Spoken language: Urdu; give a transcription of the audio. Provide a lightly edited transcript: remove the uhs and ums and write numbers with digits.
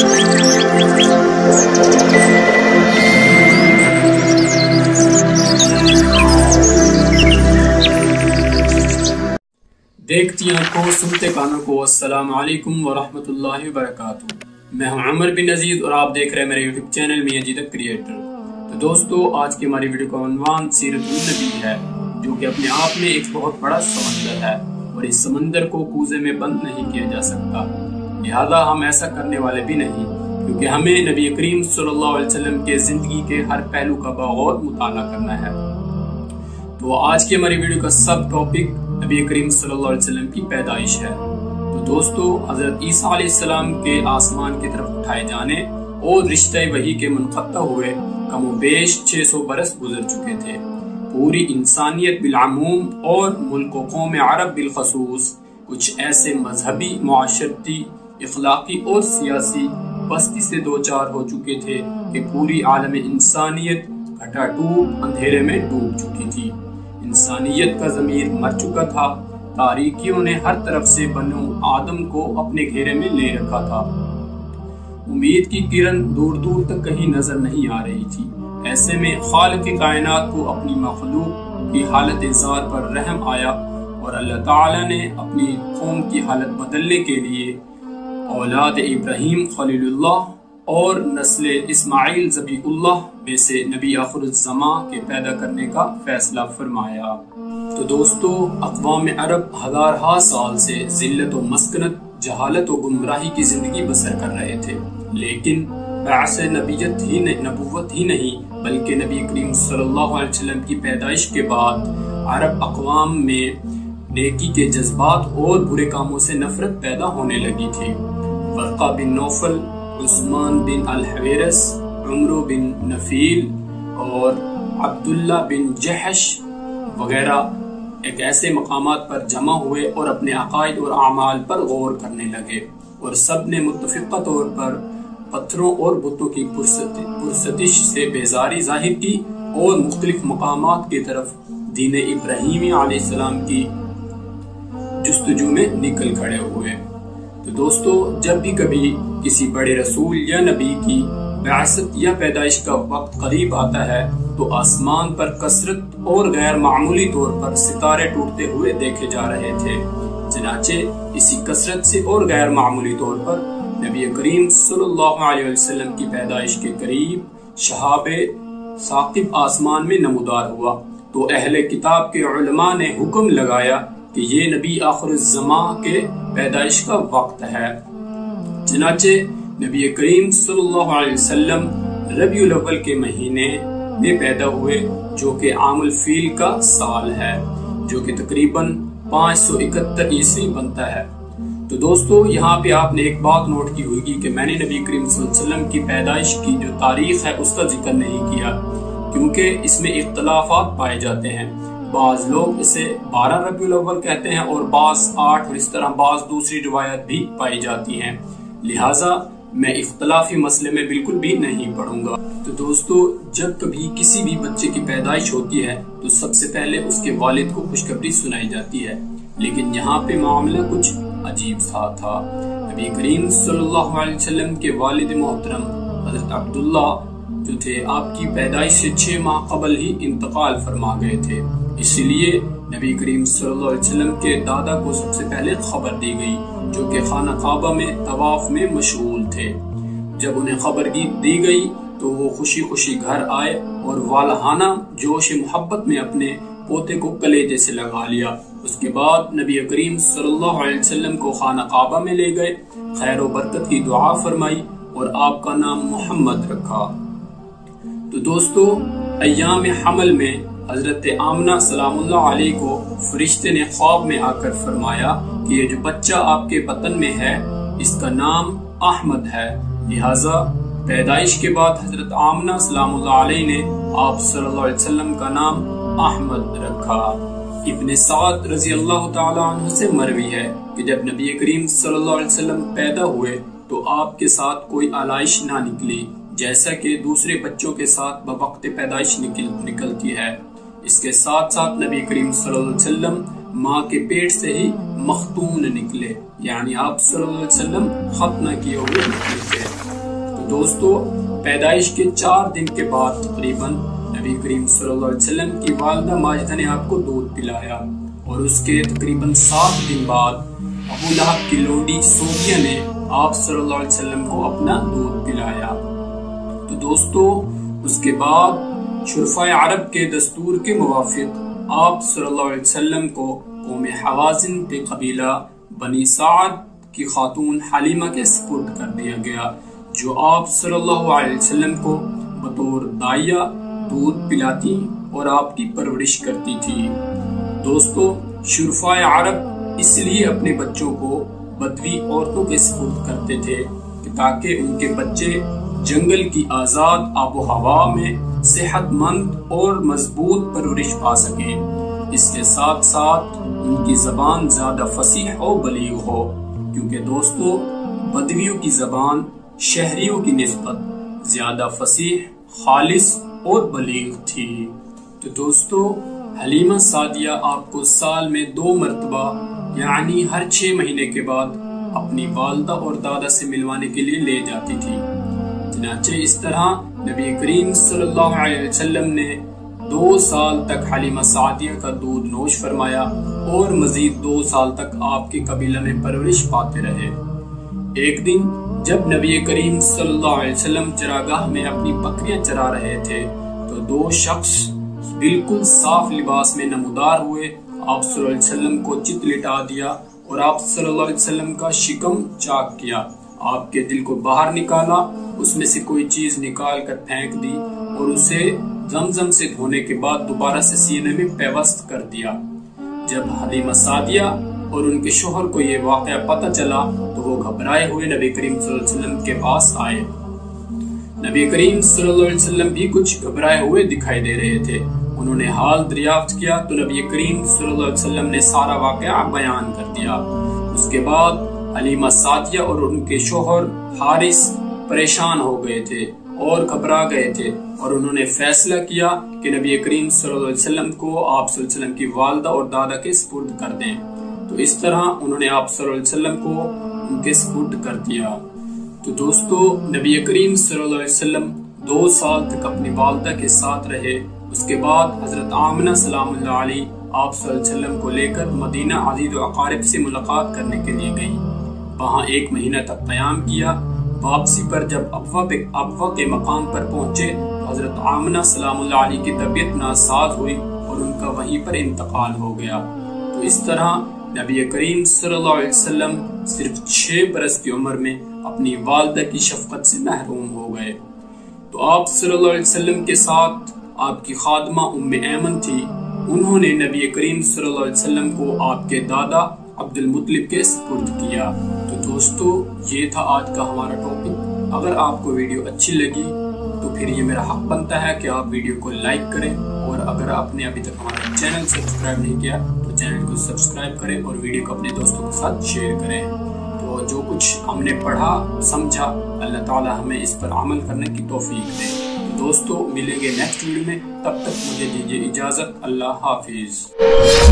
دیکھتی آنکھوں سنتے کانوں کو السلام علیکم ورحمۃ اللہ وبرکاتہ۔ میں ہوں عمر بن عزیز اور آپ دیکھ رہے ہیں میرے یوٹیوب چینل میاں جی دی کریٹر۔ تو دوستو، آج کی ہماری ویڈیو کا عنوان سیرت النبی ہے، جو کہ اپنے آپ میں ایک بہت بڑا سمندر ہے اور اس سمندر کو کوزے میں بند نہیں کیا جا سکتا، لہذا ہم ایسا کرنے والے بھی نہیں، کیونکہ ہمیں نبی کریم صلی اللہ علیہ وسلم کے زندگی کے ہر پہلو کا بغور مطالعہ کرنا ہے۔ تو آج کی ہماری ویڈیو کا سب ٹاپک نبی کریم صلی اللہ علیہ وسلم کی پیدائش ہے۔ تو دوستو، حضرت عیسیٰ علیہ السلام کے آسمان کی طرف اٹھائے جانے اور رشتہ وحی کے منقطع ہوئے کم و بیش 600 برس گزر چکے تھے۔ پوری انسانیت بالعموم اور ملک و قوم عرب بالخصوص کچھ ایسے مذہبی، معاشرتی، اخلاقی اور سیاسی پستی سے دوچار ہو چکے تھے کہ پوری عالم انسانیت گھٹا ڈوب اندھیرے میں ڈوب چکی تھی۔ انسانیت کا ضمیر مر چکا تھا، تاریکیوں نے ہر طرف سے بنو آدم کو اپنے گھیرے میں لے رکھا تھا، امید کی کرن دور دور تک کہیں نظر نہیں آ رہی تھی۔ ایسے میں خالق کائنات کو اپنی مخلوق کی حالت زار پر رحم آیا اور اللہ تعالی نے اپنی قوم کی حالت بدلنے کے لیے اولاد ابراہیم خلیل اللہ اور نسل اسماعیل ذبیح اللہ میں سے نبی آخر الزمان کے پیدا کرنے کا فیصلہ فرمایا۔ تو دوستو، اقوام عرب ہزارہا سال سے ذلت و مسکنت، جہالت و گمراہی کی زندگی بسر کر رہے تھے، لیکن بعث نبوت ہی نہیں بلکہ نبی کریم صلی اللہ علیہ وسلم کی پیدائش کے بعد عرب اقوام میں نیکی کے جذبات اور برے کاموں سے نفرت پیدا ہونے لگی تھی۔ ورقہ بن نوفل، عثمان بن الحویرس، عمرو بن نفیل اور عبداللہ بن جحش وغیرہ ایک ایسے مقامات پر جمع ہوئے اور اپنے عقائد اور اعمال پر غور کرنے لگے، اور سب نے متفقہ طور پر پتھروں اور بتوں کی پرستش سے بیزاری ظاہر کی اور مختلف مقامات کی طرف دین ابراہیمی علیہ السلام کی جستجو میں نکل کھڑے ہوئے۔ تو دوستو، جب بھی کبھی کسی بڑے رسول یا نبی کی بعثت یا پیدائش کا وقت قریب آتا ہے تو آسمان پر کثرت اور غیر معمولی طور پر ستارے ٹوٹتے ہوئے دیکھے جا رہے تھے۔ چنانچہ اسی کثرت سے اور غیر معمولی طور پر نبی کریم صلی اللہ علیہ وسلم کی پیدائش کے قریب شہاب ثاقب آسمان میں نمودار ہوا، تو اہل کتاب کے علماء نے حکم لگایا کہ یہ نبی آخر الزمان کے پیدائش کا وقت ہے۔ چنانچہ نبی کریم صلی اللہ علیہ وسلم ربیع الاول کے مہینے میں پیدا ہوئے، جو کہ عام الفیل کا سال ہے، جو کہ تقریباً 571 عیسوی بنتا ہے۔ تو دوستو، یہاں پہ آپ نے ایک بات نوٹ کی ہوگی کہ میں نے نبی کریم صلی اللہ علیہ وسلم کی پیدائش کی جو تاریخ ہے اس کا ذکر نہیں کیا، کیونکہ اس میں اختلافات پائے جاتے ہیں۔ بعض لوگ اسے 12 ربیع الاول کہتے ہیں اور بعض 8، اور اس طرح بعض دوسری روایت بھی پائی جاتی ہیں، لہٰذا میں اختلافی مسئلے میں بالکل بھی نہیں پڑھوں گا۔ تو دوستو، جب کبھی کسی بھی بچے کی پیدائش ہوتی ہے تو سب سے پہلے اس کے والد کو خوشخبری سنائی جاتی ہے، لیکن یہاں پہ معاملہ کچھ عجیب سا تھا۔ نبی کریم صلی اللہ علیہ وسلم کے والد محترم حضرت عبداللہ جو تھے، آپ کی پیدائش سے 6 ماہ قبل ہی انتقال فرما گئے تھے، اسی لیے نبی کریم صلی اللہ علیہ وسلم کے دادا کو سب سے پہلے خبر دی گئی، جو کہ خانہ کعبہ میں طواف میں مشغول تھے۔ جب انہیں خبر دی گئی تو وہ خوشی خوشی گھر آئے اور والہانہ جوش محبت میں اپنے پوتے کو کلیجے سے لگا لیا۔ اس کے بعد نبی کریم صلی اللہ علیہ وسلم کو خانہ کعبہ میں لے گئے، خیر و برکت کی دعا فرمائی اور آپ کا نام محمد رکھا۔ تو دوستو، ایام حمل میں حضرت آمنہ سلام اللہ علیہ کو فرشتے نے خواب میں آ کر فرمایا کہ یہ جو بچہ آپ کے بطن میں ہے اس کا نام احمد ہے، لہٰذا پیدائش کے بعد حضرت آمنہ سلام اللہ علیہ نے آپ صلی اللہ علیہ وسلم کا نام احمد رکھا۔ ابن سعد رضی اللہ تعالی عنہ سے مروی ہے کہ جب نبی کریم صلی اللہ علیہ وسلم پیدا ہوئے تو آپ کے ساتھ کوئی آلائش نہ نکلی، جیسا کہ دوسرے بچوں کے ساتھ بوقت پیدائش نکلتی ہے۔ اس کے ساتھ ساتھ نبی کریم صلی اللہ علیہ وسلم ماں کے پیٹ سے ہی مختون نکلے، یعنی آپ صلی اللہ علیہ وسلم ختنہ کیے ہوئے نکلے تھے۔ دوستو پیدائش کے 4 دن کے بعد تقریباً نبی کریم صلی اللہ علیہ وسلم کی والدہ ماجدہ نے آپ کو دودھ پلایا، اور اس کے تقریباً 7 دن بعد ابو لہب کی لونڈی صوفیہ نے آپ صلی اللہ علیہ وسلم کو اپنا دودھ پلایا۔ تو دوستو اس کے بعد شرفاء عرب کے دستور کے موافق آپ صلی اللہ علیہ وسلم کو قوم حوازن کے قبیلہ بنی سعد کی خاتون حلیمہ کے سپرد کر دیا گیا، جو آپ صلی اللہ علیہ وسلم کو بطور دائیا دودھ پلاتی اور آپ کی پرورش کرتی تھی۔ دوستو شرفاء عرب اس لیے اپنے بچوں کو بدوی عورتوں کے سپرد کرتے تھے کہ تاکہ ان کے بچے جنگل کی آزاد آب و ہوا میں صحت مند اور مضبوط پرورش پا سکیں، اس کے ساتھ ساتھ ان کی زبان زیادہ فصیح و بلیغ ہو، کیونکہ دوستو بدویوں کی زبان شہریوں کی نسبت زیادہ فصیح، خالص اور بلیغ تھی۔ تو دوستو حلیمہ سعدیہ آپ کو سال میں 2 مرتبہ یعنی ہر 6 مہینے کے بعد اپنی والدہ اور دادا سے ملوانے کے لیے لے جاتی تھی۔ چنانچہ اس طرح نبی کریم صلی اللہ علیہ وسلم نے 2 سال تک حلیمہ سعدیہ کا دودھ نوش فرمایا اور مزید 2 سال تک آپ کے قبیلہ میں پرورش پاتے رہے۔ ایک دن جب نبی کریم صلی اللہ علیہ وسلم چراگاہ میں اپنی بکریاں چرا رہے تھے تو 2 شخص بالکل صاف لباس میں نمودار ہوئے، آپ صلی اللہ علیہ وسلم کو چت لٹا دیا اور آپ صلی اللہ علیہ وسلم کا شکم چاک کیا، آپ کے دل کو باہر نکالا، اس میں سے کوئی چیز نکال کر پھینک دی اور اسے زمزم سے دھونے کے بعد دوبارہ سے سینے میں پیوست کر دیا۔ جب حلیمہ سعدیہ اور ان کے شوہر کو یہ واقعہ پتہ چلا تو وہ گھبرائے ہوئے نبی کریم صلی اللہ علیہ وسلم کے پاس آئے۔ نبی کریم صلی اللہ علیہ وسلم بھی کچھ گھبرائے ہوئے دکھائی دے رہے تھے۔ انہوں نے حال دریافت کیا تو نبی کریم صلی اللہ علیہ وسلم نے سارا واقعہ بیان کر دیا۔ اس کے بعد حلیمہ سعدیہ اور ان کے شوہر حارث پریشان ہو گئے تھے اور گھبرا گئے تھے، اور انہوں نے فیصلہ کیا کہ نبی کریم صلی اللہ علیہ وسلم کو آپ صلی اللہ علیہ وسلم کی والدہ اور دادا کے سپرد کر دیں۔ تو اس طرح انہوں نے آپ صلی اللہ علیہ وسلم کو ان کے سپرد کر دیا۔ تو دوستو نبی کریم صلی اللہ علیہ وسلم 2 سال تک اپنی والدہ کے ساتھ رہے۔ اس کے بعد حضرت آمنہ سلام اللہ علیہ آپ صلی اللہ علیہ وسلم کو لے کر مدینہ عزیز و اقارب سے ملاقات کرنے کے لیے گئیں، وہاں 1 مہینہ تک قیام کیا۔ واپسی پر جب ابوا کے مقام پر پہنچے تو حضرت آمنہ سلام اللہ علیہ کی طبیعت ناساز ہوئی اور ان کا وہیں پر انتقال ہو گیا۔ تو اس طرح نبی کریم صلی اللہ علیہ وسلم صرف 6 برس کی عمر میں اپنی والدہ کی شفقت سے محروم ہو گئے۔ تو آپ صلی اللہ علیہ وسلم کے ساتھ آپ کی خادمہ ام ایمن تھی، انہوں نے نبی کریم صلی اللہ علیہ وسلم کو آپ کے دادا عبد المطلب کے سپرد کیا۔ تو دوستو یہ تھا آج کا ہمارا ٹاپک۔ اگر آپ کو ویڈیو اچھی لگی تو پھر یہ میرا حق بنتا ہے کہ آپ ویڈیو کو لائک کریں، اور اگر آپ نے ابھی تک ہمارا چینل سبسکرائب نہیں کیا تو چینل کو سبسکرائب کریں اور ویڈیو کو اپنے دوستوں کے ساتھ شیئر کریں۔ تو جو کچھ ہم نے پڑھا سمجھا، اللہ تعالی ہمیں اس پر عمل کرنے کی توفیق دے۔ تو دوستو ملیں گے نیکسٹ ویڈیو میں، تب تک مجھے دیجیے اجازت، اللہ حافظ۔